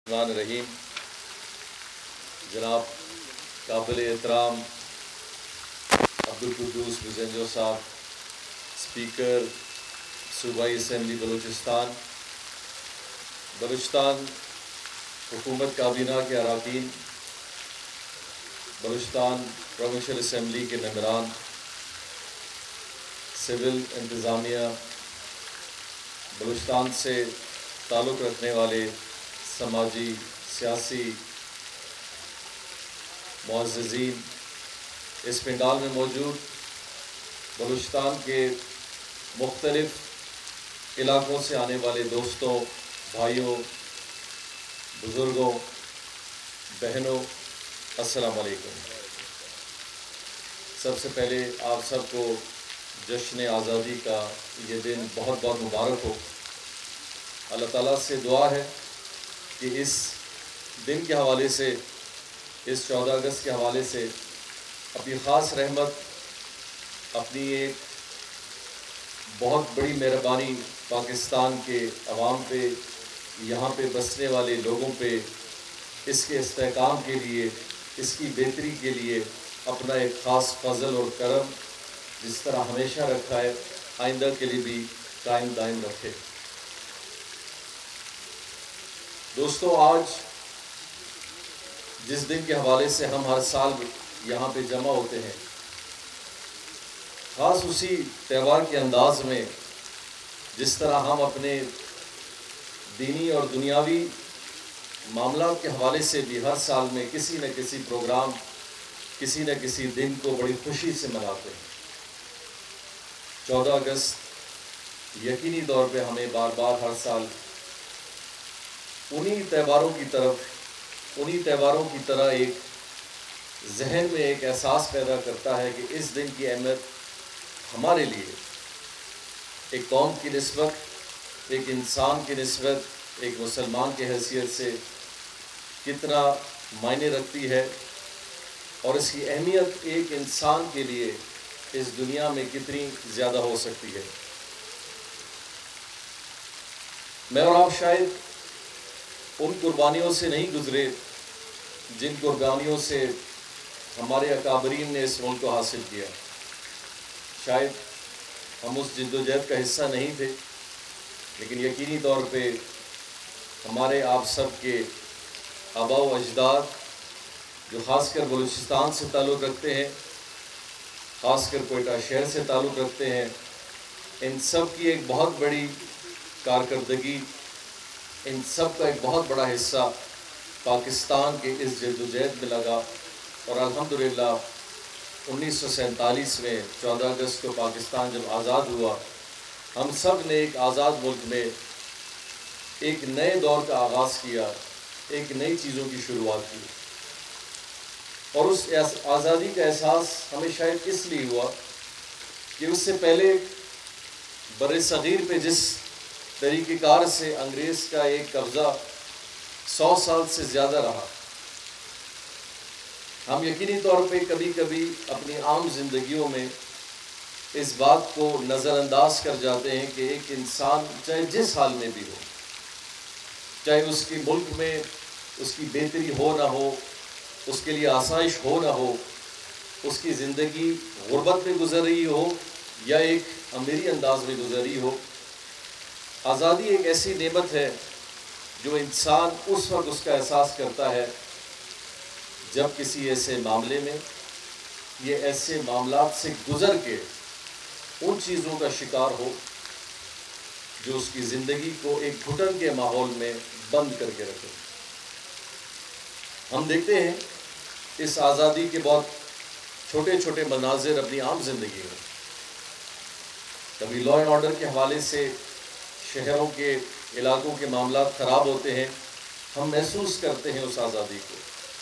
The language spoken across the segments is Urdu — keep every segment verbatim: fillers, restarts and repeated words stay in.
الرحمن الرحیم جناب قابل احترام عبدالقدوس بزنجو صاحب اسپیکر صوبائی اسمبلی بلوچستان بلوچستان حکومت کابینہ کے اراکین بلوچستان پروونشل اسمبلی کے ممبران سول انتظامیہ بلوچستان سے تعلق رکھنے والے سماجی سیاسی معززین اس پنڈال میں موجود بلوچستان کے مختلف علاقوں سے آنے والے دوستوں بھائیوں بزرگوں بہنوں السلام علیکم۔ سب سے پہلے آپ سب کو جشن آزادی کا یہ دن بہت بہت مبارک ہو۔ اللہ تعالیٰ سے دعا ہے کہ اس دن کے حوالے سے اس چودہ اگست کے حوالے سے اپنی خاص رحمت اپنی ایک بہت بڑی مہربانی پاکستان کے عوام پہ یہاں پہ بسنے والے لوگوں پہ اس کے استحکام کے لیے اس کی بہتری کے لیے اپنا ایک خاص فضل اور کرم جس طرح ہمیشہ رکھا ہے آئندہ کے لیے بھی قائم دائم رکھے۔ دوستو، آج جس دن کے حوالے سے ہم ہر سال یہاں پہ جمع ہوتے ہیں خاص اسی تہوار کے انداز میں جس طرح ہم اپنے دینی اور دنیاوی معاملات کے حوالے سے بھی ہر سال میں کسی نہ کسی پروگرام کسی نہ کسی دن کو بڑی خوشی سے مناتے ہیں۔ چودہ اگست یقینی طور پہ ہمیں بار بار ہر سال انہی تہواروں کی طرف انہی تہواروں کی طرح ایک ذہن میں ایک احساس پیدا کرتا ہے کہ اس دن کی اہمیت ہمارے لیے ایک قوم کی نسبت ایک انسان کی نسبت ایک مسلمان کی حیثیت سے کتنا معنی رکھتی ہے اور اس کی اہمیت ایک انسان کے لیے اس دنیا میں کتنی زیادہ ہو سکتی ہے۔ میں اور آپ شاید ان قربانیوں سے نہیں گزرے جن قربانیوں سے ہمارے اکابرین نے اس ملک کو حاصل کیا۔ شاید ہم اس جد و جہد کا حصہ نہیں تھے، لیکن یقینی طور پہ ہمارے آپ سب کے آباء و اجداد جو خاص کر بلوچستان سے تعلق رکھتے ہیں، خاص کر کوئٹہ شہر سے تعلق رکھتے ہیں، ان سب کی ایک بہت بڑی کارکردگی ان سب کا ایک بہت بڑا حصہ پاکستان کے اس جد و جہد میں لگا اور الحمدللہ انیس سو سینتالیس میں چودہ اگست کو پاکستان جب آزاد ہوا ہم سب نے ایک آزاد ملک میں ایک نئے دور کا آغاز کیا، ایک نئی چیزوں کی شروعات کی، اور اس آزادی کا احساس ہمیں شاید اس لیے ہوا کہ اس سے پہلے بر صغیر پہ جس طریقہ کار سے انگریز کا ایک قبضہ سو سال سے زیادہ رہا، ہم یقینی طور پہ کبھی کبھی اپنی عام زندگیوں میں اس بات کو نظر انداز کر جاتے ہیں کہ ایک انسان چاہے جس حال میں بھی ہو، چاہے اس کے ملک میں اس کی بہتری ہو نہ ہو، اس کے لیے آسائش ہو نہ ہو، اس کی زندگی غربت میں گزر رہی ہو یا ایک امیری انداز میں گزر رہی ہو، آزادی ایک ایسی نعمت ہے جو انسان اس وقت اس کا احساس کرتا ہے جب کسی ایسے معاملے میں یہ ایسے معاملات سے گزر کے ان چیزوں کا شکار ہو جو اس کی زندگی کو ایک گھٹن کے ماحول میں بند کر کے رکھے۔ ہم دیکھتے ہیں اس آزادی کے بہت چھوٹے چھوٹے مناظر اپنی عام زندگی میں، کبھی لا اینڈ آرڈر کے حوالے سے شہروں کے علاقوں کے معاملات خراب ہوتے ہیں، ہم محسوس کرتے ہیں اس آزادی کو،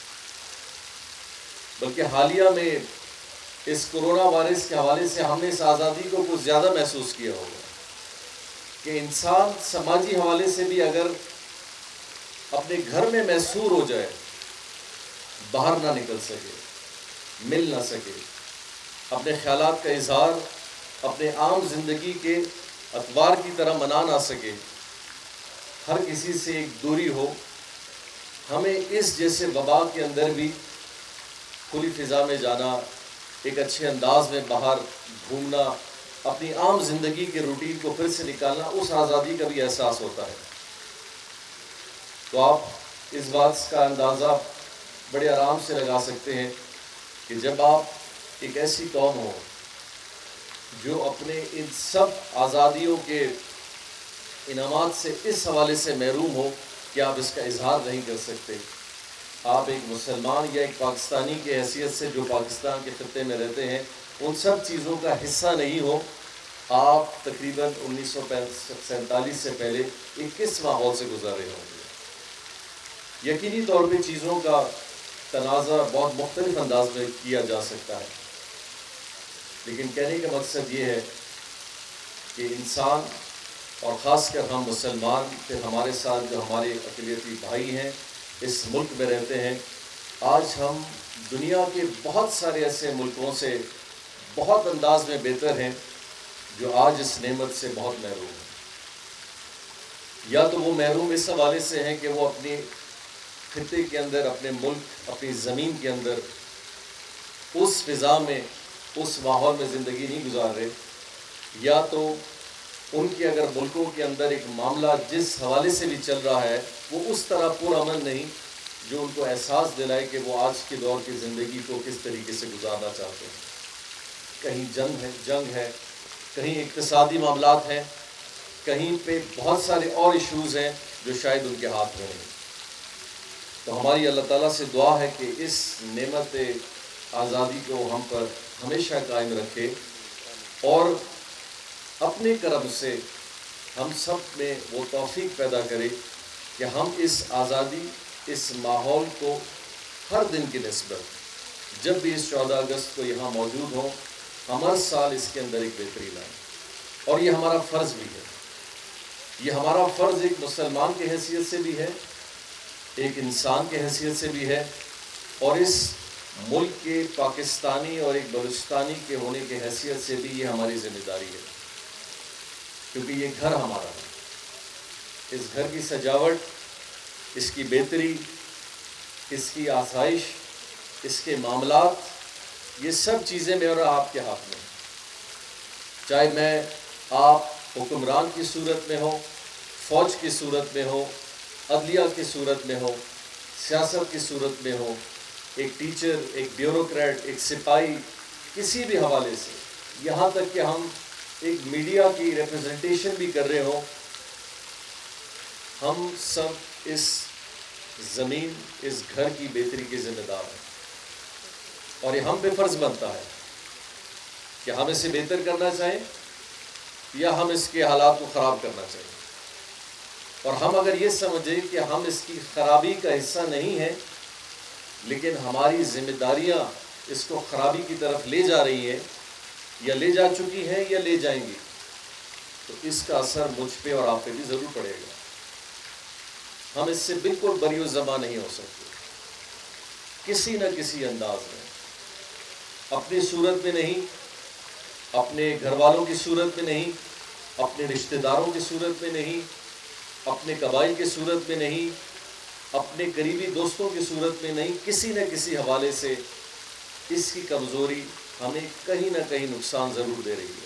بلکہ حالیہ میں اس کرونا وائرس کے حوالے سے ہم نے اس آزادی کو کچھ زیادہ محسوس کیا ہوگا کہ انسان سماجی حوالے سے بھی اگر اپنے گھر میں محصور ہو جائے، باہر نہ نکل سکے، مل نہ سکے، اپنے خیالات کا اظہار اپنے عام زندگی کے اتوار کی طرح منا نہ سکے، ہر کسی سے ایک دوری ہو، ہمیں اس جیسے وبا کے اندر بھی کھلی فضا میں جانا، ایک اچھے انداز میں باہر گھومنا، اپنی عام زندگی کے روٹین کو پھر سے نکالنا، اس آزادی کا بھی احساس ہوتا ہے۔ تو آپ اس بات کا اندازہ بڑے آرام سے لگا سکتے ہیں کہ جب آپ ایک ایسی قوم ہو جو اپنے ان سب آزادیوں کے انعامات سے اس حوالے سے محروم ہو کہ آپ اس کا اظہار نہیں کر سکتے، آپ ایک مسلمان یا ایک پاکستانی کی حیثیت سے جو پاکستان کے خطے میں رہتے ہیں ان سب چیزوں کا حصہ نہیں ہو، آپ تقریباً انیس سو سینتالیس سے پہلے ایک کس ماحول سے گزر رہے ہوں گے؟ یقینی طور پہ چیزوں کا تنازع بہت مختلف انداز میں کیا جا سکتا ہے، لیکن کہنے کا مقصد یہ ہے کہ انسان اور خاص کر ہم مسلمان، پھر ہمارے ساتھ جو ہمارے اقلیتی بھائی ہیں اس ملک میں رہتے ہیں، آج ہم دنیا کے بہت سارے ایسے ملکوں سے بہت انداز میں بہتر ہیں جو آج اس نعمت سے بہت محروم ہیں۔ یا تو وہ محروم اس حوالے سے ہیں کہ وہ اپنی خطے کے اندر، اپنے ملک، اپنی زمین کے اندر اس فضا میں، اس ماحول میں زندگی نہیں گزار رہے، یا تو ان کے اگر ملکوں کے اندر ایک معاملہ جس حوالے سے بھی چل رہا ہے وہ اس طرح پرامن نہیں جو ان کو احساس دلائے کہ وہ آج کے دور کی زندگی کو کس طریقے سے گزارنا چاہتے ہیں۔ کہیں جنگ ہے جنگ ہے کہیں اقتصادی معاملات ہیں، کہیں پہ بہت سارے اور ایشوز ہیں جو شاید ان کے ہاتھ میں نہیں۔ تو ہماری اللہ تعالیٰ سے دعا ہے کہ اس نعمت آزادی کو ہم پر ہمیشہ قائم رکھے اور اپنے کرم سے ہم سب میں وہ توفیق پیدا کرے کہ ہم اس آزادی، اس ماحول کو ہر دن کی نسبت جب بھی اس چودہ اگست کو یہاں موجود ہوں، ہم ہر سال اس کے اندر ایک بہتری لائیں۔ اور یہ ہمارا فرض بھی ہے، یہ ہمارا فرض ایک مسلمان کی حیثیت سے بھی ہے، ایک انسان کی حیثیت سے بھی ہے، اور اس ملک کے پاکستانی اور ایک بلوچستانی کے ہونے کی حیثیت سے بھی یہ ہماری ذمہ داری ہے، کیونکہ یہ گھر ہمارا ہے۔ اس گھر کی سجاوٹ، اس کی بہتری، اس کی آسائش، اس کے معاملات، یہ سب چیزیں میرے اور آپ کے ہاتھ میں ہیں۔ چاہے میں آپ حکمران کی صورت میں ہو، فوج کی صورت میں ہو، عدلیہ کی صورت میں ہو، سیاست کی صورت میں ہو، ایک ٹیچر، ایک بیوروکریٹ، ایک سپاہی، کسی بھی حوالے سے، یہاں تک کہ ہم ایک میڈیا کی ریپرزنٹیشن بھی کر رہے ہوں، ہم سب اس زمین، اس گھر کی بہتری کے ذمہ دار ہیں، اور یہ ہم پہ فرض بنتا ہے کہ ہم اسے بہتر کرنا چاہیں یا ہم اس کے حالات کو خراب کرنا چاہیں۔ اور ہم اگر یہ سمجھیں کہ ہم اس کی خرابی کا حصہ نہیں ہیں، لیکن ہماری ذمہ داریاں اس کو خرابی کی طرف لے جا رہی ہیں یا لے جا چکی ہیں یا لے جائیں گی، تو اس کا اثر مجھ پہ اور آپ پہ بھی ضرور پڑے گا۔ ہم اس سے بالکل بری الزماں نہیں ہو سکتے، کسی نہ کسی انداز میں، اپنی صورت میں نہیں، اپنے گھر والوں کی صورت میں نہیں، اپنے رشتہ داروں کی صورت میں نہیں، اپنے قبائل کی صورت میں نہیں، اپنے قریبی دوستوں کی صورت میں نہیں، کسی نہ کسی حوالے سے اس کی کمزوری ہمیں کہیں نہ کہیں نقصان ضرور دے رہی ہے۔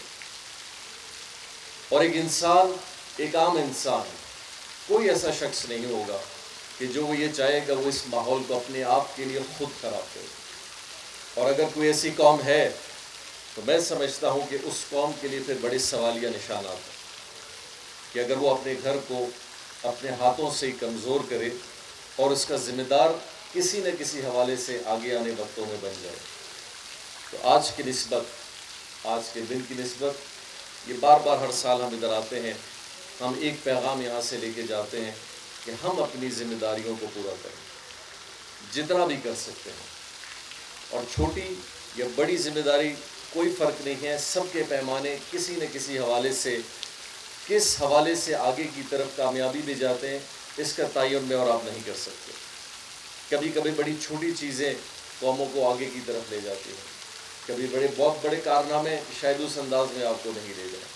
اور ایک انسان، ایک عام انسان، کوئی ایسا شخص نہیں ہوگا کہ جو وہ یہ چاہے گا وہ اس ماحول کو اپنے آپ کے لیے خود خراب کرے۔ اور اگر کوئی ایسی قوم ہے تو میں سمجھتا ہوں کہ اس قوم کے لیے پھر بڑے سوالیہ نشانات ہیں کہ اگر وہ اپنے گھر کو اپنے ہاتھوں سے ہی کمزور کرے اور اس کا ذمہ دار کسی نہ کسی حوالے سے آگے آنے وقتوں میں بن جائے۔ تو آج کی نسبت، آج کے دن کی نسبت، یہ بار بار ہر سال ہم ادھر آتے ہیں، ہم ایک پیغام یہاں سے لے کے جاتے ہیں کہ ہم اپنی ذمہ داریوں کو پورا کریں، جتنا بھی کر سکتے ہیں، اور چھوٹی یا بڑی ذمہ داری کوئی فرق نہیں ہے، سب کے پیمانے کسی نہ کسی حوالے سے، کس حوالے سے آگے کی طرف کامیابی بھی جاتے ہیں، اس کا تعین میں اور آپ نہیں کر سکتے۔ کبھی کبھی بڑی چھوٹی چیزیں قوموں کو آگے کی طرف لے جاتی ہیں، کبھی بڑے بہت بڑے کارنامے شاید اس انداز میں آپ کو نہیں لے جائیں۔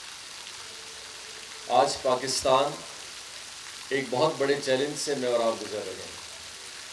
آج پاکستان ایک بہت بڑے چیلنج سے میں اور آپ گزر رہے ہیں۔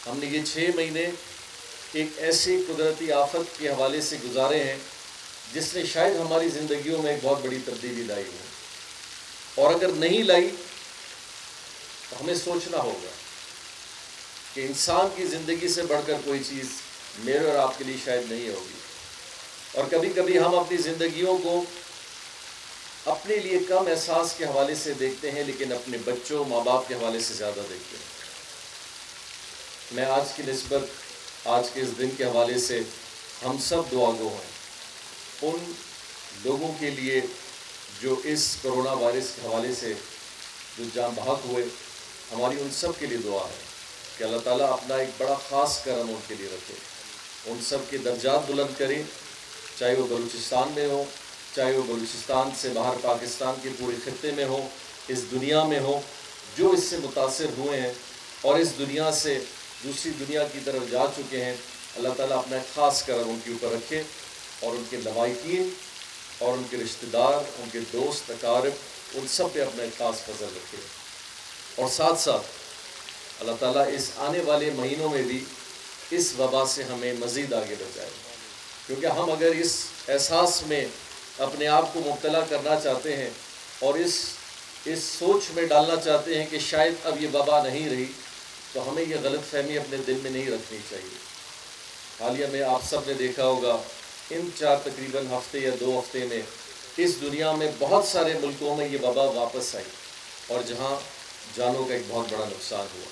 ہم نے یہ چھ مہینے ایک ایسی قدرتی آفت کے حوالے سے گزارے ہیں جس نے شاید ہماری زندگیوں میں ایک بہت بڑی تبدیلی لائی ہو، اور اگر نہیں لائی تو ہمیں سوچنا ہوگا کہ انسان کی زندگی سے بڑھ کر کوئی چیز میرے اور آپ کے لیے شاید نہیں ہوگی۔ اور کبھی کبھی ہم اپنی زندگیوں کو اپنے لیے کم احساس کے حوالے سے دیکھتے ہیں، لیکن اپنے بچوں ماں باپ کے حوالے سے زیادہ دیکھتے ہیں۔ میں آج کی نسبت آج کے اس دن کے حوالے سے ہم سب دعا گو ہیں ان لوگوں کے لیے جو اس کرونا وائرس کے حوالے سے جو جاں بحق ہوئے، ہماری ان سب کے لیے دعا ہے کہ اللہ تعالیٰ اپنا ایک بڑا خاص کرم ان کے لیے رکھے، ان سب کے درجات بلند کرے، چاہے وہ بلوچستان میں ہو، چاہے وہ بلوچستان سے باہر پاکستان کے پورے خطے میں ہو، اس دنیا میں ہو، جو اس سے متاثر ہوئے ہیں اور اس دنیا سے دوسری دنیا کی طرف جا چکے ہیں، اللہ تعالیٰ اپنا ایک خاص کرم ان کے اوپر رکھے، اور ان کے لواحقین اور ان کے رشتہ دار، ان کے دوست اقارب، ان سب پہ اپنا ایک خاص فضل رکھے، اور ساتھ ساتھ اللہ تعالیٰ اس آنے والے مہینوں میں بھی اس وبا سے ہمیں مزید آگے بچائے، کیونکہ ہم اگر اس احساس میں اپنے آپ کو مبتلا کرنا چاہتے ہیں اور اس اس سوچ میں ڈالنا چاہتے ہیں کہ شاید اب یہ وبا نہیں رہی، تو ہمیں یہ غلط فہمی اپنے دل میں نہیں رکھنی چاہیے۔ حالیہ میں آپ سب نے دیکھا ہوگا ان چار تقریباً ہفتے یا دو ہفتے میں اس دنیا میں بہت سارے ملکوں میں یہ وبا واپس آئی، اور جہاں جانوں کا ایک بہت بڑا نقصان ہوا۔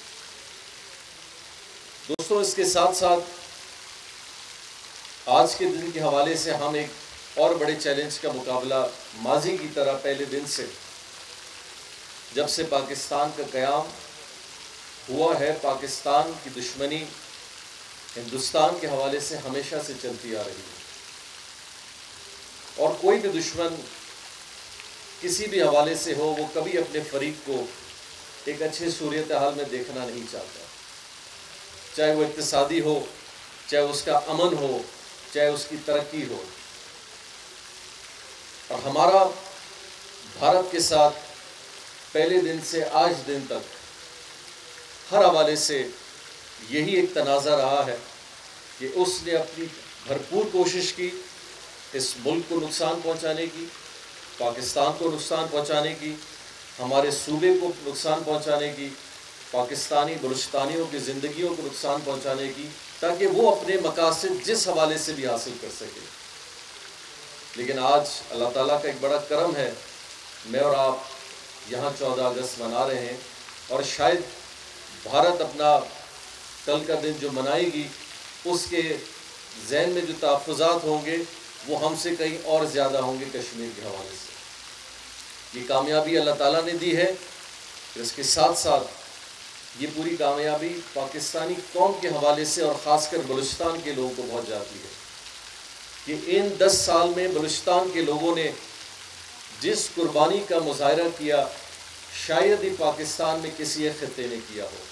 دوستوں، اس کے ساتھ ساتھ آج کے دن کے حوالے سے ہم ایک اور بڑے چیلنج کا مقابلہ ماضی کی طرح پہلے دن سے، جب سے پاکستان کا قیام ہوا ہے، پاکستان کی دشمنی ہندوستان کے حوالے سے ہمیشہ سے چلتی آ رہی ہے، اور کوئی بھی دشمن کسی بھی حوالے سے ہو، وہ کبھی اپنے فریق کو ایک اچھے صورتحال میں دیکھنا نہیں چاہتا، چاہے وہ اقتصادی ہو، چاہے اس کا امن ہو، چاہے اس کی ترقی ہو۔ اور ہمارا بھارت کے ساتھ پہلے دن سے آج دن تک ہر حوالے سے یہی ایک تنازع رہا ہے کہ اس نے اپنی بھرپور کوشش کی اس ملک کو نقصان پہنچانے کی، پاکستان کو نقصان پہنچانے کی، ہمارے صوبے کو نقصان پہنچانے کی، پاکستانی بلوچستانیوں کی زندگیوں کو نقصان پہنچانے کی، تاکہ وہ اپنے مقاصد جس حوالے سے بھی حاصل کر سکے۔ لیکن آج اللہ تعالیٰ کا ایک بڑا کرم ہے، میں اور آپ یہاں چودہ اگست منا رہے ہیں، اور شاید بھارت اپنا کل کا دن جو منائے گی اس کے ذہن میں جو تحفظات ہوں گے وہ ہم سے کہیں اور زیادہ ہوں گے کشمیر کے حوالے سے۔ یہ کامیابی اللہ تعالیٰ نے دی ہے، اس کے ساتھ ساتھ یہ پوری کامیابی پاکستانی قوم کے حوالے سے اور خاص کر بلوچستان کے لوگوں کو پہنچ جاتی ہے کہ ان دس سال میں بلوچستان کے لوگوں نے جس قربانی کا مظاہرہ کیا شاید ہی پاکستان میں کسی ایک خطے نے کیا ہو۔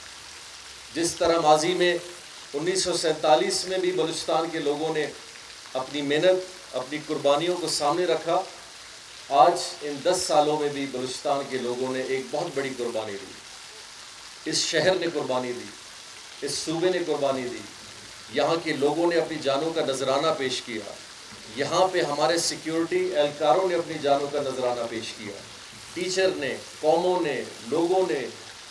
جس طرح ماضی میں انیس سو سینتالیس میں بھی بلوچستان کے لوگوں نے اپنی محنت، اپنی قربانیوں کو سامنے رکھا، آج ان دس سالوں میں بھی بلوچستان کے لوگوں نے ایک بہت بڑی قربانی دی، اس شہر نے قربانی دی، اس صوبے نے قربانی دی، یہاں کے لوگوں نے اپنی جانوں کا نذرانہ پیش کیا، یہاں پہ ہمارے سیکیورٹی اہلکاروں نے اپنی جانوں کا نذرانہ پیش کیا، ٹیچر نے، قوموں نے، لوگوں نے،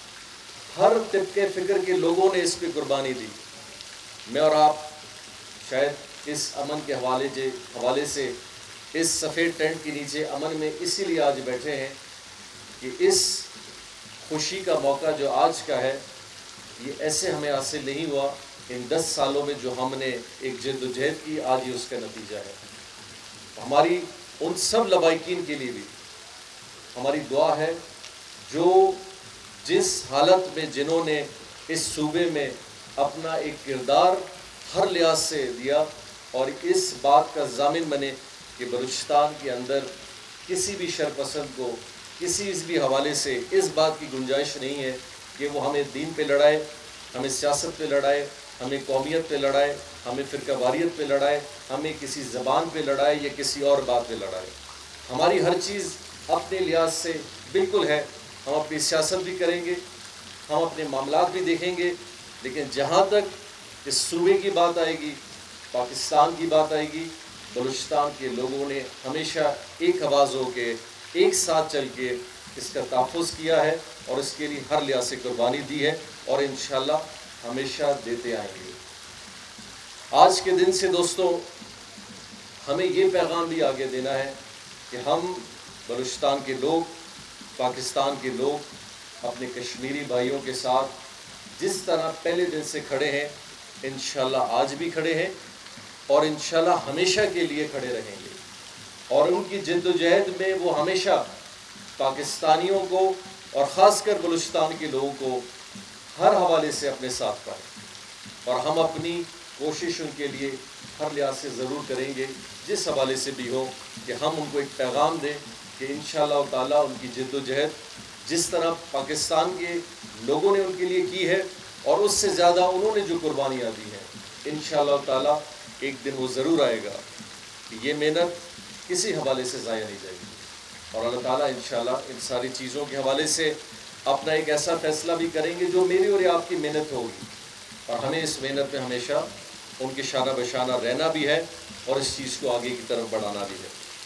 ہر طبقے فکر کے لوگوں نے اس پہ قربانی دی۔ میں اور آپ شاید اس امن کے حوالے سے حوالے سے اس سفید ٹینٹ کے نیچے امن میں اسی لیے آج بیٹھے ہیں کہ اس خوشی کا موقع جو آج کا ہے یہ ایسے ہمیں حاصل نہیں ہوا، ان دس سالوں میں جو ہم نے ایک جد و جہد کی، آج یہ اس کا نتیجہ ہے۔ ہماری ان سب لبائقین کے لیے بھی ہماری دعا ہے جو جس حالت میں جنہوں نے اس صوبے میں اپنا ایک کردار ہر لحاظ سے دیا اور اس بات کا ضامن بنے کہ بلوچستان کے اندر کسی بھی شرپسند کو کسی بھی حوالے سے اس بات کی گنجائش نہیں ہے کہ وہ ہمیں دین پہ لڑائے، ہمیں سیاست پہ لڑائے، ہمیں قومیت پہ لڑائے، ہمیں فرقہ واریت پہ لڑائے، ہمیں کسی زبان پہ لڑائے یا کسی اور بات پہ لڑائے۔ ہماری ہر چیز اپنے لحاظ سے بالکل ہے، ہم اپنی سیاست بھی کریں گے، ہم اپنے معاملات بھی دیکھیں گے، لیکن جہاں تک اس صوبے کی بات آئے گی، پاکستان کی بات آئے گی، بلوچستان کے لوگوں نے ہمیشہ ایک آواز ہو کے ایک ساتھ چل کے اس کا تحفظ کیا ہے اور اس کے لیے ہر لحاظ سے قربانی دی ہے اور انشاءاللہ ہمیشہ دیتے آئیں گے۔ آج کے دن سے دوستو ہمیں یہ پیغام بھی آگے دینا ہے کہ ہم بلوچستان کے لوگ، پاکستان کے لوگ اپنے کشمیری بھائیوں کے ساتھ جس طرح پہلے دن سے کھڑے ہیں انشاءاللہ آج بھی کھڑے ہیں اور انشاءاللہ ہمیشہ کے لیے کھڑے رہیں گے، اور ان کی جد و جہد میں وہ ہمیشہ پاکستانیوں کو اور خاص کر بلوچستان کے لوگوں کو ہر حوالے سے اپنے ساتھ پائیں، اور ہم اپنی کوشش ان کے لیے ہر لحاظ سے ضرور کریں گے، جس حوالے سے بھی ہو کہ ہم ان کو ایک پیغام دیں کہ انشاءاللہ تعالیٰ ان کی جد و جہد جس طرح پاکستان کے لوگوں نے ان کے لیے کی ہے اور اس سے زیادہ انہوں نے جو قربانیاں دی ہیں، انشاءاللہ تعالیٰ ایک دن وہ ضرور آئے گا کہ یہ محنت کسی حوالے سے ضائع نہیں جائے گی، اور اللہ تعالیٰ انشاءاللہ ان ساری چیزوں کے حوالے سے اپنا ایک ایسا فیصلہ بھی کریں گے جو میری اور آپ کی محنت ہوگی، اور ہمیں اس محنت میں ہمیشہ ان کے شانہ بشانہ رہنا بھی ہے اور اس چیز کو آگے کی طرف بڑھانا بھی ہے۔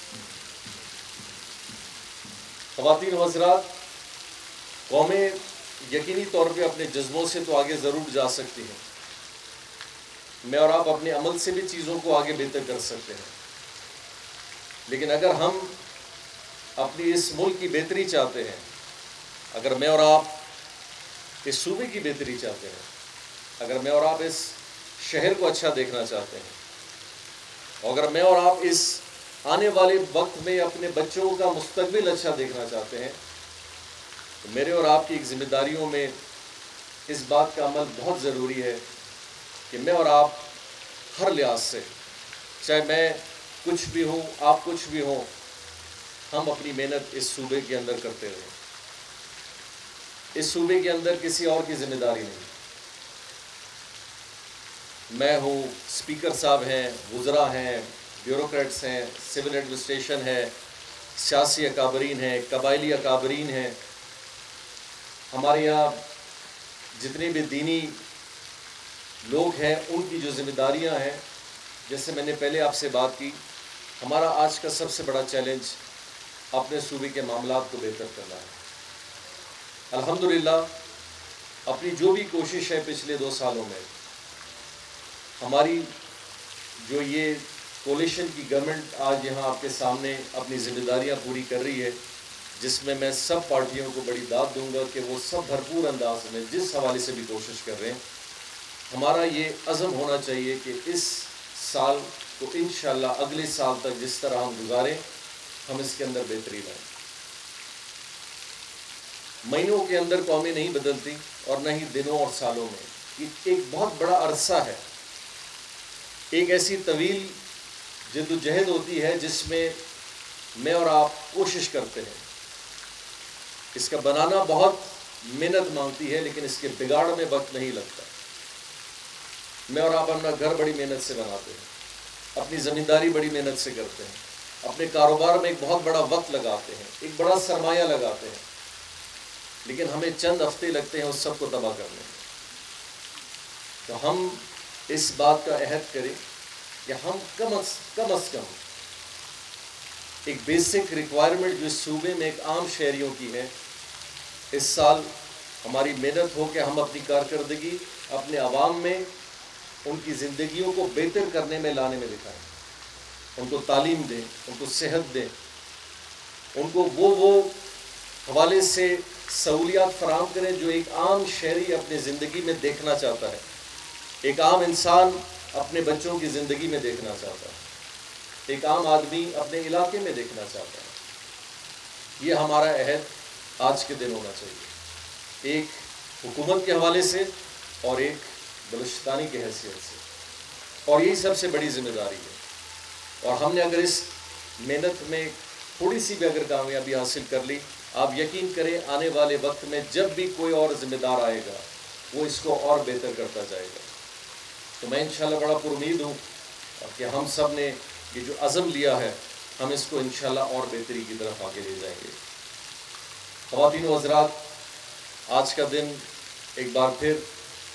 خواتین و حضرات، قومیں یقینی طور پہ اپنے جذبوں سے تو آگے ضرور جا سکتی ہیں، میں اور آپ اپنے عمل سے بھی چیزوں کو آگے بہتر کر سکتے ہیں، لیکن اگر ہم اپنی اس ملک کی بہتری چاہتے ہیں، اگر میں اور آپ اس صوبے کی بہتری چاہتے ہیں، اگر میں اور آپ اس شہر کو اچھا دیکھنا چاہتے ہیں، اور اگر میں اور آپ اس آنے والے وقت میں اپنے بچوں کا مستقبل اچھا دیکھنا چاہتے ہیں، تو میرے اور آپ کی ایک ذمہ داریوں میں اس بات کا عمل بہت ضروری ہے کہ میں اور آپ ہر لحاظ سے، چاہے میں کچھ بھی ہوں، آپ کچھ بھی ہوں، ہم اپنی محنت اس صوبے کے اندر کرتے رہیں۔ اس صوبے کے اندر کسی اور کی ذمہ داری نہیں، میں ہوں، اسپیکر صاحب ہیں، وزراء ہیں، بیوروکریٹس ہیں، سول ایڈمنسٹریشن ہے، سیاسی اکابرین ہیں، قبائلی اکابرین ہیں، ہمارے یہاں جتنے بھی دینی لوگ ہیں ان کی جو ذمہ داریاں ہیں، جیسے میں نے پہلے آپ سے بات کی، ہمارا آج کا سب سے بڑا چیلنج اپنے صوبے کے معاملات کو بہتر کرنا ہے۔ الحمدللہ اپنی جو بھی کوشش ہے پچھلے دو سالوں میں، ہماری جو یہ کولیشن کی گورنمنٹ آج یہاں آپ کے سامنے اپنی ذمہ داریاں پوری کر رہی ہے، جس میں میں سب پارٹیوں کو بڑی داد دوں گا کہ وہ سب بھرپور انداز میں جس حوالے سے بھی کوشش کر رہے ہیں، ہمارا یہ عزم ہونا چاہیے کہ اس سال کو انشاءاللہ اگلے سال تک جس طرح ہم گزاریں، ہم اس کے اندر بہتری لائیں۔ مہینوں کے اندر قومیں نہیں بدلتی اور نہ ہی دنوں اور سالوں میں، یہ ایک بہت بڑا عرصہ ہے، ایک ایسی طویل جد و جہد ہوتی ہے جس میں میں اور آپ کوشش کرتے ہیں۔ اس کا بنانا بہت محنت مانگتی ہے، لیکن اس کے بگاڑ میں وقت نہیں لگتا۔ میں اور آپ اپنا گھر بڑی محنت سے بناتے ہیں، اپنی زمینداری بڑی محنت سے کرتے ہیں، اپنے کاروبار میں ایک بہت بڑا وقت لگاتے ہیں، ایک بڑا سرمایہ لگاتے ہیں، لیکن ہمیں چند ہفتے لگتے ہیں اس سب کو تباہ کرنے میں۔ تو ہم اس بات کا عہد کریں کہ ہم کم از کم از کم ایک بیسک ریکوائرمنٹ جو اس صوبے میں ایک عام شہریوں کی ہے، اس سال ہماری محنت ہو کہ ہم اپنی کارکردگی اپنے عوام میں ان کی زندگیوں کو بہتر کرنے میں لانے میں دکھائیں، ان کو تعلیم دیں، ان کو صحت دیں، ان کو وہ وہ حوالے سے سہولیات فراہم کریں جو ایک عام شہری اپنی زندگی میں دیکھنا چاہتا ہے، ایک عام انسان اپنے بچوں کی زندگی میں دیکھنا چاہتا ہے، ایک عام آدمی اپنے علاقے میں دیکھنا چاہتا ہے۔ یہ ہمارا عہد آج کے دن ہونا چاہیے، ایک حکومت کے حوالے سے اور ایک بلوچستانی کی حیثیت سے، اور یہی سب سے بڑی ذمہ داری ہے۔ اور ہم نے اگر اس محنت میں تھوڑی سی بھی اگر کامیابی حاصل کر لی، آپ یقین کریں آنے والے وقت میں جب بھی کوئی اور ذمہ دار آئے گا وہ اس کو اور بہتر کرتا جائے گا۔ تو میں انشاءاللہ بڑا پر امید ہوں کہ ہم سب نے یہ جو عزم لیا ہے ہم اس کو انشاءاللہ اور بہتری کی طرف آگے لے جائیں گے۔ خواتین و حضرات، آج کا دن ایک بار پھر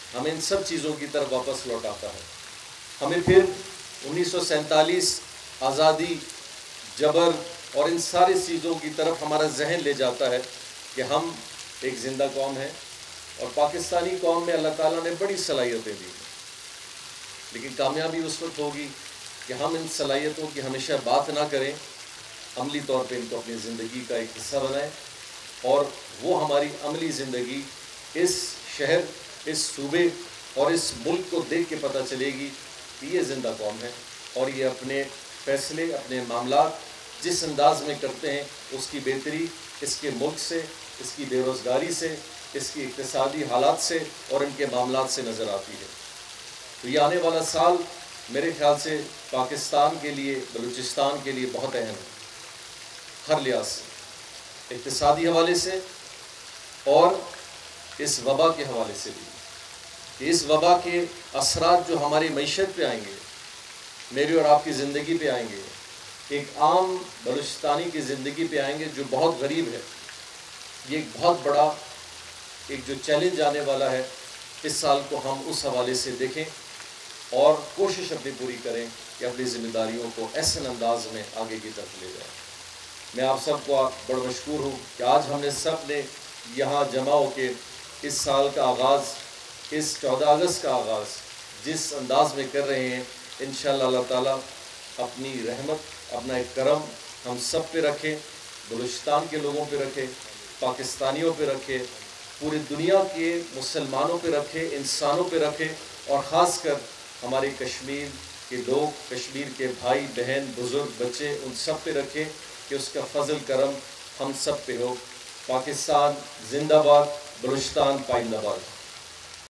ہمیں ان سب چیزوں کی طرف واپس لوٹاتا ہے. ہمیں پھر انیس سو سینتالیس آزادی، جبر اور ان ساری چیزوں کی طرف ہمارا ذہن لے جاتا ہے کہ ہم ایک زندہ قوم ہیں، اور پاکستانی قوم میں اللہ تعالیٰ نے بڑی صلاحیتیں دی ہیں. لیکن کامیابی اس وقت ہوگی کہ ہم ان صلاحیتوں کی ہمیشہ بات نہ کریں، عملی طور پہ ان کو اپنی زندگی کا ایک حصہ بنائیں، اور وہ ہماری عملی زندگی اس شہر، اس صوبے اور اس ملک کو دیکھ کے پتہ چلے گی کہ یہ زندہ قوم ہے، اور یہ اپنے فیصلے، اپنے معاملات جس انداز میں کرتے ہیں اس کی بہتری اس کے ملک سے، اس کی بے روزگاری سے، اس کی اقتصادی حالات سے اور ان کے معاملات سے نظر آتی ہے. تو یہ آنے والا سال میرے خیال سے پاکستان کے لیے، بلوچستان کے لیے بہت اہم ہے، ہر لحاظ سے، اقتصادی حوالے سے اور اس وبا کے حوالے سے بھی. کہ اس وبا کے اثرات جو ہماری معیشت پہ آئیں گے، میری اور آپ کی زندگی پہ آئیں گے، ایک عام بلوچستانی کی زندگی پہ آئیں گے جو بہت غریب ہے. یہ ایک بہت بڑا ایک جو چیلنج آنے والا ہے، اس سال کو ہم اس حوالے سے دیکھیں اور کوشش اپنی پوری کریں کہ اپنی ذمہ داریوں کو ایسے انداز میں آگے کی طرف لے جائیں. میں آپ سب کو بڑا مشکور ہوں کہ آج ہم نے سب نے یہاں جمع ہو کے اس سال کا آغاز، اس چودہ اگست کا آغاز جس انداز میں کر رہے ہیں. انشاءاللہ اللہ تعالیٰ اپنی رحمت، اپنا ایک کرم ہم سب پہ رکھے، بلوچستان کے لوگوں پہ رکھے، پاکستانیوں پہ رکھے، پوری دنیا کے مسلمانوں پہ رکھے، انسانوں پہ رکھے، اور خاص کر ہمارے کشمیر کے لوگ، کشمیر کے بھائی بہن، بزرگ، بچے، ان سب پہ رکھے کہ اس کا فضل کرم ہم سب پہ ہو. پاکستان زندہ باد، بلوچستان پائندہ باد.